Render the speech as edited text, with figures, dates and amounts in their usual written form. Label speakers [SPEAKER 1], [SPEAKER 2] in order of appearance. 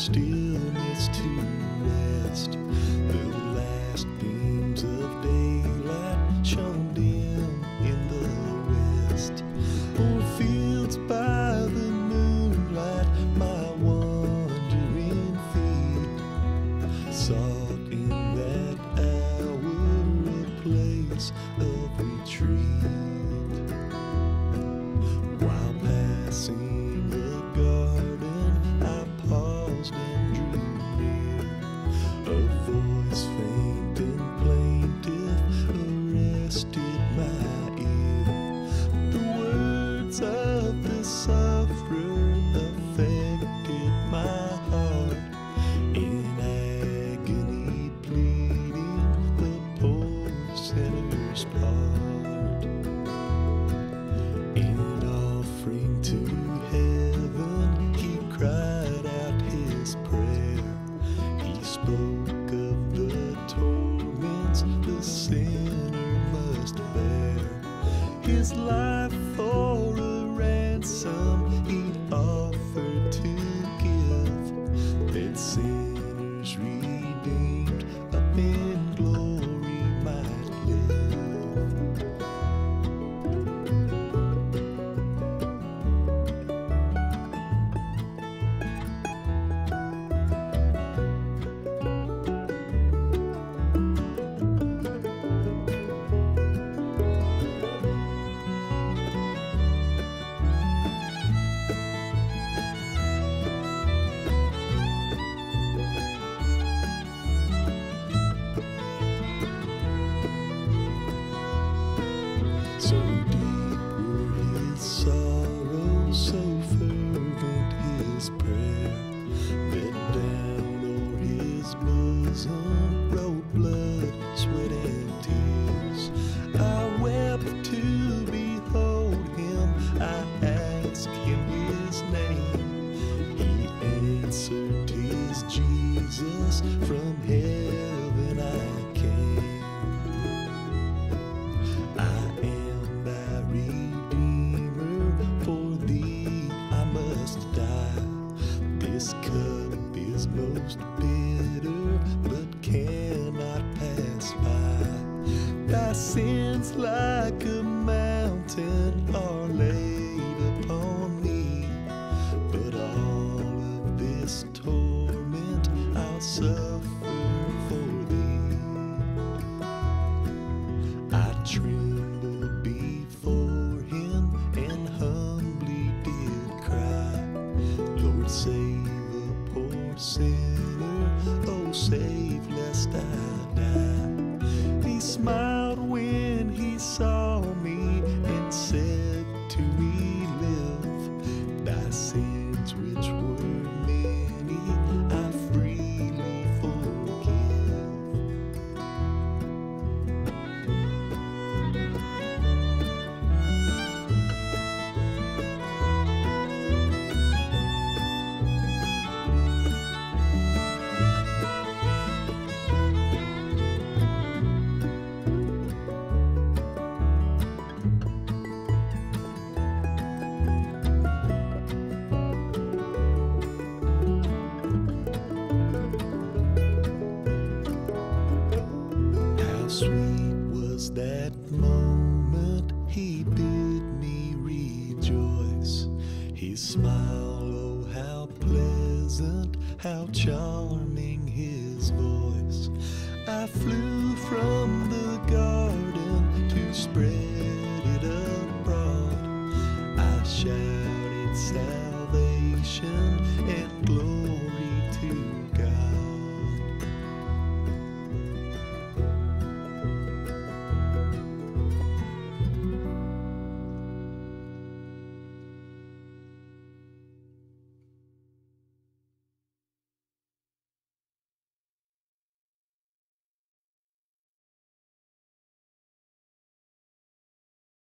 [SPEAKER 1] stillness to rest. The last beams of daylight shone dim in the west. O'er fields by the moonlight, my wandering feet sought in that hour a place of retreat. While passing the garden, I paused and drew near. A voice faint and plaintive arrested my ear. The words of the sufferer affected my heart. In agony pleading the poor sinner's part. In offering to heaven, he cried out his prayer. He spoke of the torments the sinner must bear. His life for a ransom he offered to give, that sinners redeemed up in glory might live. So deep were his sorrows, so fervent his prayer, that down o'er his bosom rolled blood, sweat, and tears. I wept to behold him, I asked him his name. He answered, "'Tis Jesus, from heaven I came. I am thy Redeemer, for thee I must die. This cup is most bitter, but cannot pass by. Thy sins like a mountain are laid upon me, but all of this torment I'll suffer for thee. I trembled before him and humbly did cry, Lord, save a poor sinner, oh, save lest I die. He smiled when he saw me and said to me, Live. Thy sins, which were many, I freely forgive. How sweet was that moment, he bid me rejoice. His smile, oh, how pleasant, how charming his voice. I flew from the garden to spread it abroad. I shouted salvation